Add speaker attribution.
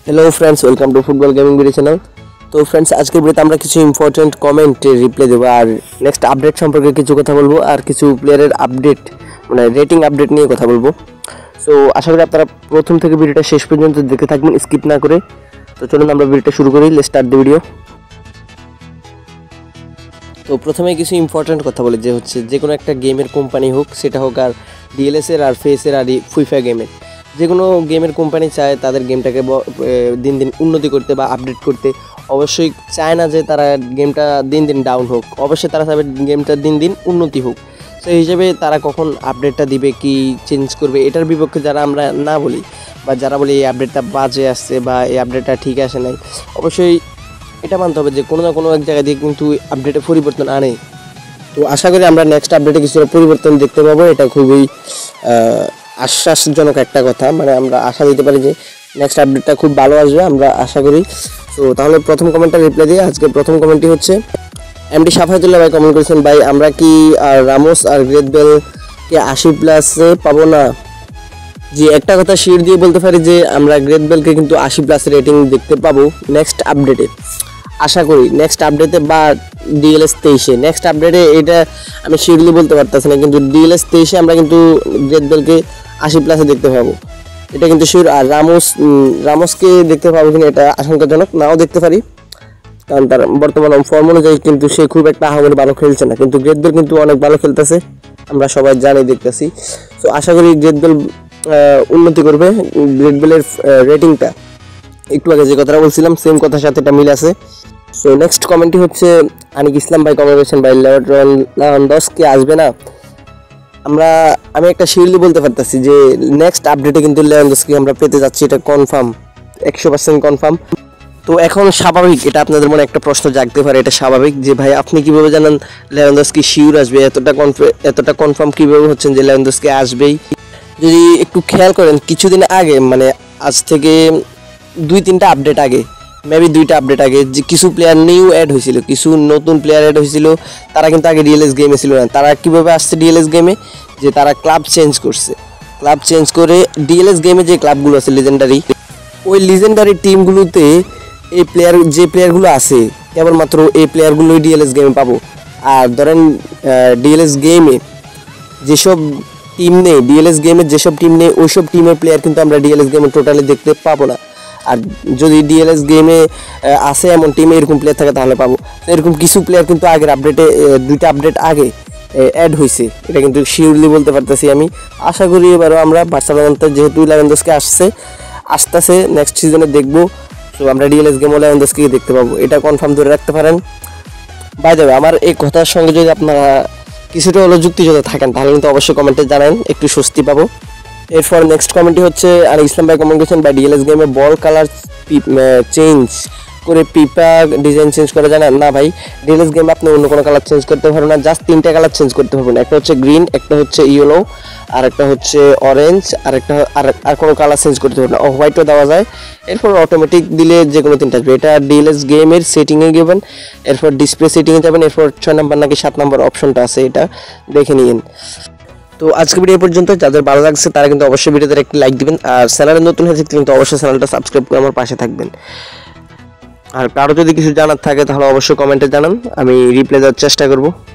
Speaker 1: Hello friends, welcome to football gaming video channel. तो friends, आज के भिडियोতে আমরা কিছু ইম্পর্টেন্ট কমেন্টে রিপ্লাই দেব আর নেক্সট আপডেট সম্পর্কে কিছু কথা বলবো আর কিছু প্লেয়ারের আপডেট মানে রেটিং আপডেট নিয়ে কথা বলবো। সো আশা করি আপনারা প্রথম থেকে ভিডিওটা শেষ পর্যন্ত দেখতে থাকবেন স্কিপ না করে। তো চলুন আমরা ভিডিওটা শুরু করি। Let's start the video. তো প্রথমে কিছু ইম্পর্টেন্ট কথা বলি যে হচ্ছে যে কোনো একটা গেমের কোম্পানি হোক, সেটা হোক আর ডিএলএস এর আর ফেসের আর ফিফা গেমের, যে কোনো গেমের কোম্পানি চায় তাদের গেমটাকে দিন দিন উন্নতি করতে বা আপডেট করতে। অবশ্যই চায় না যে তারা গেমটা দিন দিন ডাউন হোক, অবশ্যই তারা চাইবে গেমটা দিন দিন উন্নতি হোক। সেই হিসেবে তারা কখন আপডেটটা দিবে, কি চেঞ্জ করবে, এটার বিপক্ষে যারা আমরা না বলি বা যারা বলি এই আপডেটটা বাজে আসছে বা এই আপডেটটা ঠিক আসে নাই, অবশ্যই এটা মানতে হবে যে কোনো না কোনো এক জায়গা দিয়ে কিন্তু আপডেটে পরিবর্তন আনে। তো আশা করি আমরা নেক্সট আপডেটে কিছুটা পরিবর্তন দেখতে পাবো। এটা খুবই আশ্বাসজনক একটা কথা, মানে আমরা আশা দিতে পারি যে নেক্সট আপডেটটা খুব ভালো আসবে, আমরা আশা করি। তো তাহলে প্রথম কমেন্টটা রিপ্লাই দিয়ে আজকে প্রথম কমেন্টটি হচ্ছে এমডি সাফায়েতুল্লাহ ভাই কমেন্ট করেছেন, ভাই আমরা কি আর রামোস আর গ্রেট বেলকে 80+ পাবো না? যে একটা কথা শিওর দিয়ে বলতে পারি যে আমরা গ্রেট বেলকে কিন্তু 80+ রেটিং দেখতে পাবো নেক্সট আপডেটে, আশা করি নেক্সট আপডেটে বা ডিএলএস 23-এ। নেক্সট আপডেটে এটা আমি শিওরলি বলতে পারতেছি না, কিন্তু ডিএলএস 23-এ আমরা কিন্তু গ্রেট বেলকে 80+ দেখতে পাবো, এটা কিন্তু শিওর। আর রামোসকে দেখতে পাবো কিনা এটা আশঙ্কাজনক, নাও দেখতে পারি, কারণ তার বর্তমান ফর্ম অনুযায়ী কিন্তু সে খুব একটা আহামরি ভালো খেলছে না, কিন্তু গ্রেট বেল কিন্তু অনেক ভালো খেলতেছে, আমরা সবাই জানি, দেখতেছি। তো আশা করি গ্রেট বেল উন্নতি করবে। গ্রেট বেলের রেটিংটা একটু আগে যে কথাটা বলছিলাম সেম কথার সাথে এটা মিল আছে। সো নেক্সট কমেন্টটি হচ্ছে আনিক ইসলাম ভাই কমেন্ট করেছেন, ভাই লেভানডস্কি আসবে না? আমি একটা শিওরলি বলতে পারতেছি যে নেক্সট আপডেটে কিন্তু লেভানডস্কি আমরা পেতে যাচ্ছি, এটা কনফার্ম, 100% কনফার্ম। তো এখন স্বাভাবিক, এটা আপনাদের মনে একটা প্রশ্ন জাগতে পারে, এটা স্বাভাবিক যে ভাই আপনি কিভাবে জানেন লেভানডস্কি শিওর আসবে, এতটা কনফার্ম কিভাবে হচ্ছেন যে লেভানডস্কি আসবেই? যদি একটু খেয়াল করেন কিছুদিন আগে, মানে আজ থেকে 2-3টা আপডেট আগে, মেবি 2টা আপডেট আগে, যে কিছু প্লেয়ার নিউ অ্যাড হয়েছিল, কিছু নতুন প্লেয়ার অ্যাড হয়েছিল, তারা কিন্তু আগে ডিএলএস গেমে ছিল না। তারা কীভাবে আসছে ডিএলএস গেমে, যে তারা ক্লাব চেঞ্জ করছে, ক্লাব চেঞ্জ করে ডিএলএস গেমে যে ক্লাবগুলো আছে লিজেন্ডারি, ওই লিজেন্ডারি টিমগুলোতে যে প্লেয়ারগুলো আছে কেবলমাত্র এই প্লেয়ারগুলোই ডিএলএস গেমে পাবো। আর ধরেন ডিএলএস গেমে যেসব টিম নেই, ডিএলএস গেমের যেসব টিম নেই ওইসব টিমের প্লেয়ার কিন্তু আমরা ডিএলএস গেমে টোটালি দেখতে পাবো না। আর যদি ডিএলএস গেমে আসে এমন টিমে এরকম প্লেয়ার থাকে তাহলে পাবো। এরকম কিছু প্লেয়ার কিন্তু আগের আপডেটে 2টা আপডেট আগে অ্যাড হয়েছে, এটা কিন্তু শিওরলি বলতে পারতেছি আমি। আশা করি এবারও আমরা বার্সেলোনাতে যেহেতু লেভানডস্কি আসতেছে নেক্সট সিজনে দেখবো, তো আমরা ডিএলএস গেমও লেভানডস্কিকে দেখতে পাবো, এটা কনফার্ম ধরে রাখতে পারেন। বাই দ্য ওয়ে, আমার এই কথার সঙ্গে যদি আপনারা কিছুটা হলো যুক্তিযুক্ত থাকেন তাহলে কিন্তু অবশ্যই কমেন্টে জানান, একটু স্বস্তি পাবো। এরপর নেক্সট কমেন্টটি হচ্ছে আর ইসলাম ভাই কমেন্ট করেছেন, বা ডিএলএস গেমে বল কালার চেঞ্জ করে পিপা ডিজাইন চেঞ্জ করা যায় না? ভাই, ডিএলএস গেমে আপনি অন্য কোনো কালার চেঞ্জ করতে পারবেন না, জাস্ট 3টা কালার চেঞ্জ করতে পারবেন। একটা হচ্ছে গ্রিন, একটা হচ্ছে ইয়েলো, আর একটা হচ্ছে অরেঞ্জ, আর কোনো কালার চেঞ্জ করতে পারবেন না। অফ হোয়াইটও দেওয়া যায়, এরপর অটোমেটিক দিলে যে কোনো 3টা আসবে। এটা ডিএলএস গেমের সেটিংয়ে গেবেন, এরপর ডিসপ্লে সেটিংয়ে যাবেন, এরপর 6 নম্বর নাকি 7 নম্বর অপশনটা আছে, এটা দেখে নিন। তো আজকে ভিডিও পর্যন্ত, যাদের ভালো লাগছে তারা কিন্তু অবশ্যই ভিডিওতে একটি লাইক দিবেন, আর চ্যানেলে নতুন হয়ে থাকলে কিন্তু অবশ্যই চ্যানেলটা সাবস্ক্রাইব করে আমার পাশে থাকবেন। আর কারো যদি কিছু জানার থাকে তাহলে অবশ্যই কমেন্টে জানান, আমি রিপ্লাই দেওয়ার চেষ্টা করব।